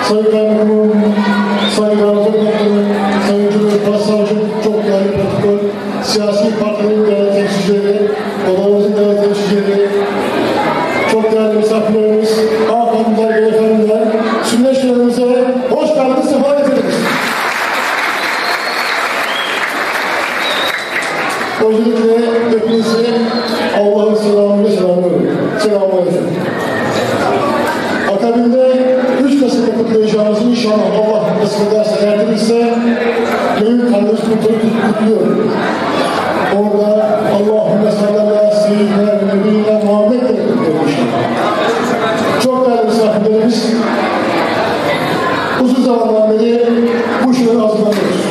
Sayın Kaymakamım, Sayın Gaziantep'in, Sayın Cumhurbaşkanı Başsavcım, çok değerli protokol, siyasi partilerin değerli temsilcileri, odalarımızın değerli temsilcileri, çok değerli misafirlerimiz, hanımefendiler, beyefendiler, sünnet şehrimize hoş geldiniz, sefa getirdiniz. Öncelikle hepinizi Allah'ın selamıyla selamlıyorum. Selamünaleyküm. Akabinde 3 Kasım'da kutlayacağımız inşallah Allah nasip ederse erdirirse Büyük Kardeş Kurtarı'yı kutluyorum. Orada Allahümme sallallahu seyyidina ve nebiyyina Muhammed'le kutluyorum inşallah. Çok değerli misafirlerimiz, uzun zamandan beri bu şehre hazırlanıyoruz.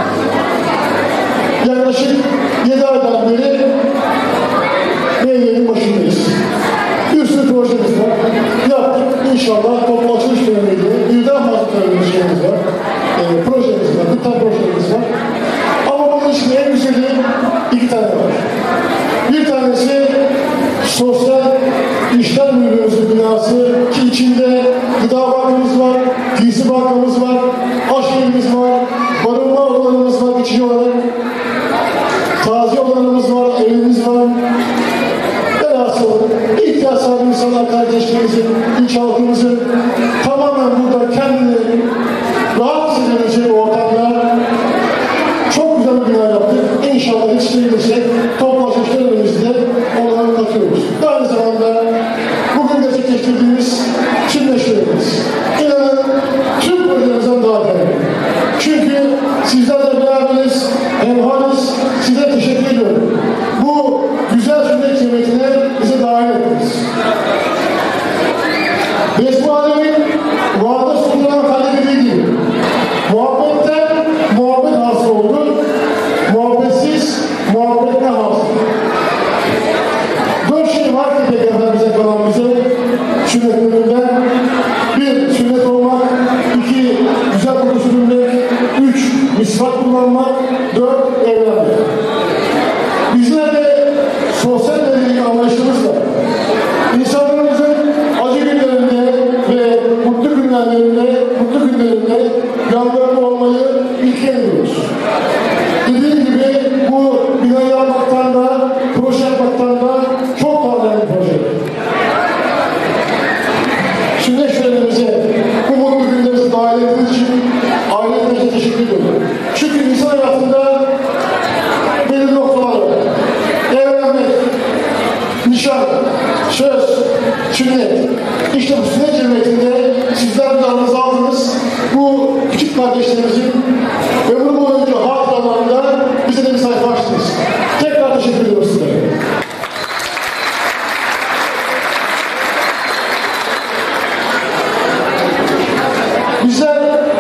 Yaklaşık 7 aydan beri meyvenin başındayız. Bir sürü projemiz var. Yaptık. İnşallah toplu açılış dönemiydi. Birden fazla şeyimiz var. Projemiz var. Bir tane projemiz var. Ama bunun için en güzeli 2 tane var. Bir tanesi sosyal işler müdürlüğümüzün binası ki içinde gıda bankamız var, giysi bankamız var, aşevimiz var, barınma odalarımız var geçici olarak, taziye odalarımız var, evimiz var. Velhasıl ihtiyaç sahibi insanlar kardeşlerimizin, ilç halkımızın tamamen burada kendini rahat hissedebileceği ortamda çok güzel bir bina yaptık. İnşallah yetiştirebilirsek toplaşmış dönemimizde onları katıyoruz. Aynı zamanda bugün gerçekleştirdiğimiz çimleştirmemiz. İnanın tüm projelerimizden daha değerli. Çünkü sizlerle beraberiz, hemhaliz, size teşekkür ediyorum. Bu güzel sünnet cemiyetine bize dahil ettiniz. Besmi Alemin Vahda Sultan'ın halledildiği gibi muhabbetten muhabbet hasıl oldu, muhabbetsiz muhabbetten hasıl. 4 şey var ki Peygamberimize kalan bize sünnetlerinden: 1. Sünnet olmak, 2. Güzel koku sürmek, 3. Misvak kullanmak, 4. Evlenmek. Bizler de sosyal medya anlayışımızla insanlarımızın acı günlerinde ve mutlu günlerinde yanlarında olmayı ilke ediyoruz. Dediğim gibi bu bina yapmaktan da, proje yapmaktan da çok fazla bir proje. Sünnet şehirlerimize bu mutlu günlerimizi dahil ettiğiniz için ailelerimize teşekkür ediyorum. Çünkü insan hayatında belirli noktalar var. Evlenmek, nişan, söz, sünnet. İşte bu sünnet cemiyetinde sizler de aranıza aldınız. Bu küçük kardeşlerimizin ömrü boyunca hatıralarında bize de bir sayfa açtınız. Tekrar teşekkür ediyoruz size. Bizler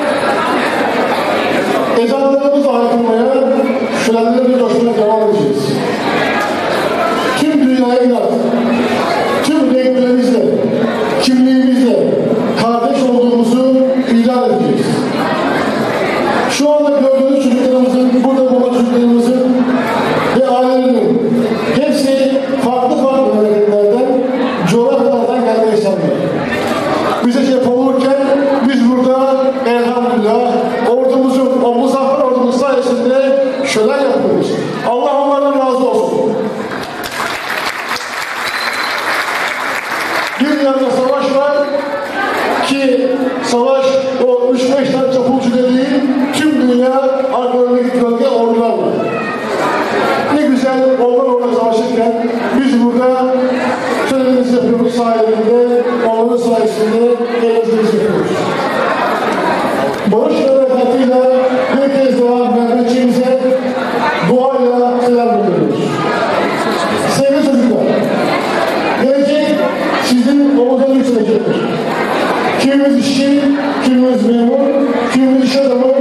ezanlarımızla haykırmaya, şölenlerle coşmaya devam edeceğiz. Tüm dünyaya inandık. Tüm renklerimizle, kimliğimizle kardeş olduğumuzu ilan edeceğiz. Şu anda gördüğünüz çocuklarımızın, burada bulunan çocuklarımızın ve ailelerinin hepsi farklı memleketlerden, coğrafyalardan gelme insanlar. Bize cephe olurken biz burada elhamdülillah ordumuzun, o muzaffer ordumuz sayesinde şölen yapıyoruz. Allah onlardan razı olsun. Dünyada savaş var ki savaş o 3-5 tane çapulcu dediği tüm dünya arkalarındaki bölge ordular var. Ne güzel onlar orada savaşırken biz burada törenimizi yapıyoruz sahilinde, onların sayesinde eğlencemizi yapıyoruz. Barış ve refakatıyla bir kez daha Mehmetçiğimize duayla selam veriyoruz. Sevgili çocuklar, gelecek sizin omuzdan yükselecektir. Kimimiz işçi, kimimiz memur, kimimiz iş adamı,